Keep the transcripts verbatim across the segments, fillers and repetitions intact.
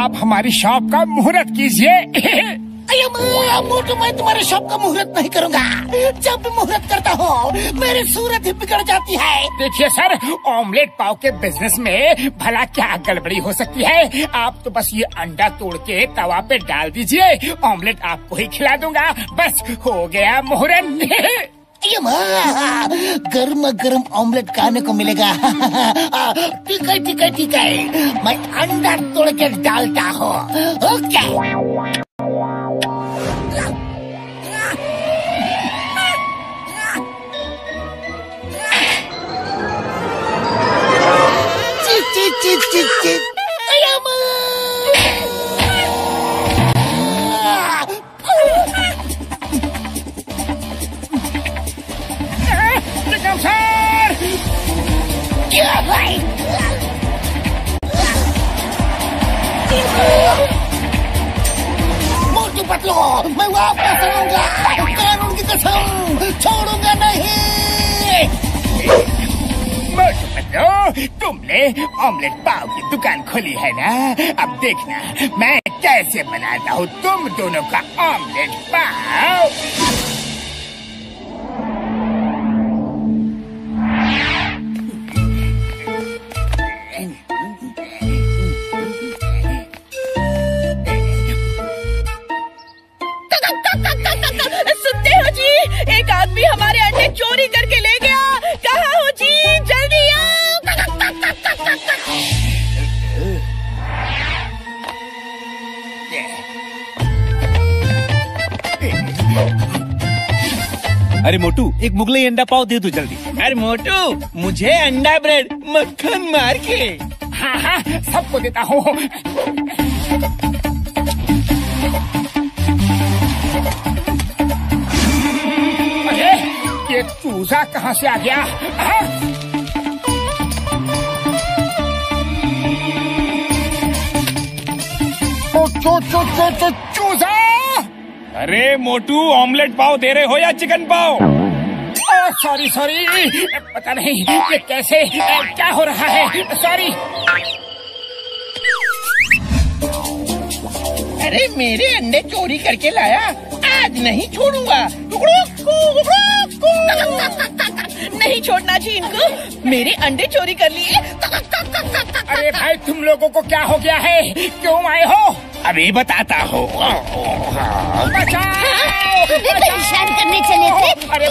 आप हमारी शॉप का मुहूर्त कीजिए। मोटू, मैं तुम्हारे शॉप का मुहूर्त नहीं करूँगा। जब भी मुहूर्त करता हो मेरी सूरत ही बिगड़ जाती है। देखिए सर, ऑमलेट पाव के बिजनेस में भला क्या गड़बड़ी हो सकती है। आप तो बस ये अंडा तोड़ के तवा पे डाल दीजिए, ऑमलेट आपको ही खिला दूंगा। बस हो गया मुहूर्त। गर्म गर्म ऑमलेट खाने को मिलेगा। ठीक है ठीक है ठीक है, मैं अंडा तोड़ के डालता हूँ। ओके। चिट चिट चिट चिट। क्या भाई? मोटू पतलू, मैं वापस आऊंगा। कानून की कसम, छोड़ूंगा नहीं। मोटू पतलू, तुमने ऑमलेट पाव की दुकान खोली है ना? अब देखना मैं कैसे बनाता हूँ तुम दोनों का ऑमलेट पाव। सुनते हो जी, एक आदमी हमारे अंडे चोरी करके ले गया। कहाँ हो जी? जल्दी आओ। अरे मोटू, एक मुगलई अंडा पाव दे दो जल्दी। अरे मोटू, मुझे अंडा ब्रेड मक्खन मार के। हाँ हाँ, सबको देता हूँ। अरे ये चूजा कहाँ से आ गया? चो चो चो चो चूजा! अरे मोटू, ऑमलेट पाव दे रहे हो या चिकन पाव? सॉरी सॉरी, पता नहीं ये कैसे क्या हो रहा है। सॉरी। अरे मेरे अंडे चोरी करके लाया, आज नहीं छोड़ूंगा। नहीं छोड़ना जी इनको, मेरे अंडे चोरी कर लिए। अरे भाई, तुम लोगों को क्या हो गया है? क्यों आए हो? अभी बताता हूँ। परेशान करने चले थे। अरे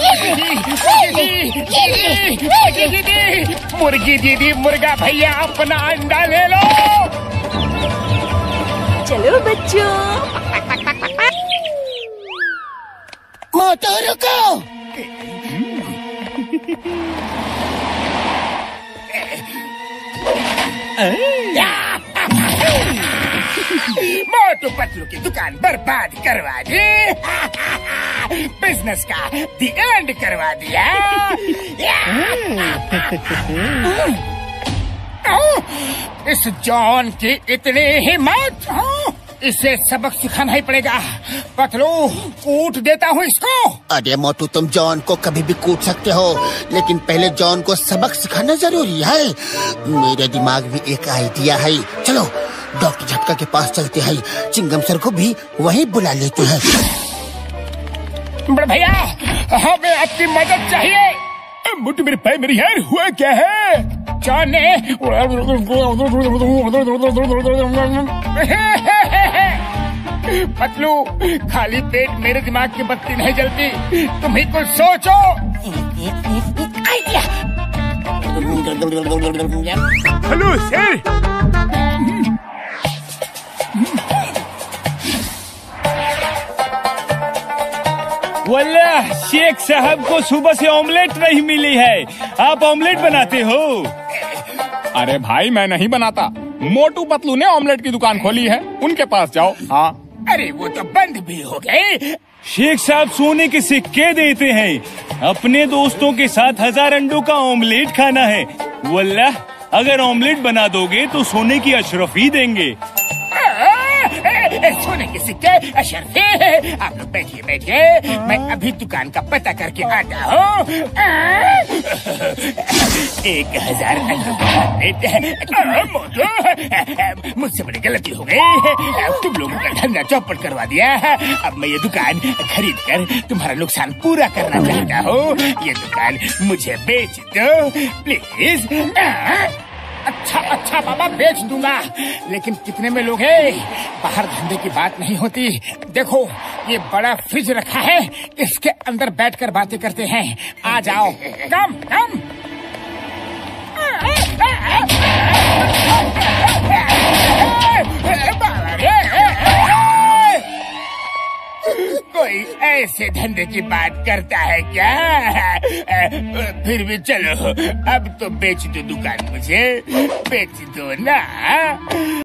मुर्गी दीदी, मुर्गी दीदी, मुर्गा भैया, अपना अंडा ले लो। चलो बच्चों। मोटू रुको। मोटू पतलू की दुकान बर्बाद करवा दी। बिजनेस का दी एंड करवा दिया। इस जॉन की इतनी हिम्मत, इसे सबक सिखाना ही पड़ेगा। पतलू, कूट देता हूँ इसको। अरे मोटू, तुम जॉन को कभी भी कूट सकते हो, लेकिन पहले जॉन को सबक सिखाना जरूरी है। मेरे दिमाग में एक आइडिया है। चलो डॉक्टर झटका के पास चलते हैं, चिंगम सर को भी वहीं बुला लेते हैं। बड़े भैया, हमें आपकी मदद चाहिए। मोटू मेरे पैर, मेरी यार, हुआ क्या है? जॉन ने पतलू, खाली पेट मेरे दिमाग की बत्ती नहीं जलती, तुम ही कुछ सोचो। आइडिया। Hello sir. वल्लाह, शेख साहब को सुबह से ऑमलेट नहीं मिली है। आप ऑमलेट बनाते हो? अरे भाई, मैं नहीं बनाता। मोटू पतलू ने ऑमलेट की दुकान खोली है, उनके पास जाओ। हाँ। अरे वो तो बंद भी हो गए। शेख साहब सोने के सिक्के देते हैं। अपने दोस्तों के साथ हजार अंडों का ऑमलेट खाना है। वल्लाह, अगर ऑमलेट बना दोगे तो सोने की अशरफी देंगे। सोने के सिक्के अशरफी। आप लोग बैठिए बैठिए, मैं अभी दुकान का पता करके आता हूँ। एक हजार अंडों का ऑमलेट। मोटू, मुझसे बड़ी गलती हो गई। तुम लोगों का धंधा चौपट करवा दिया। अब मैं ये दुकान खरीद कर तुम्हारा नुकसान पूरा करना चाहता हूँ। ये दुकान मुझे बेच दो प्लीज। अच्छा अच्छा बाबा, बेच दूंगा, लेकिन कितने में लोगे? बाहर धंधे की बात नहीं होती। देखो ये बड़ा फ्रिज रखा है, इसके अंदर बैठकर बातें करते हैं। आ जाओ, कम कम। कोई ऐसे धंधे की बात करता है क्या? फिर भी चलो, अब तो बेच दो दुकान, मुझे बेच दो ना।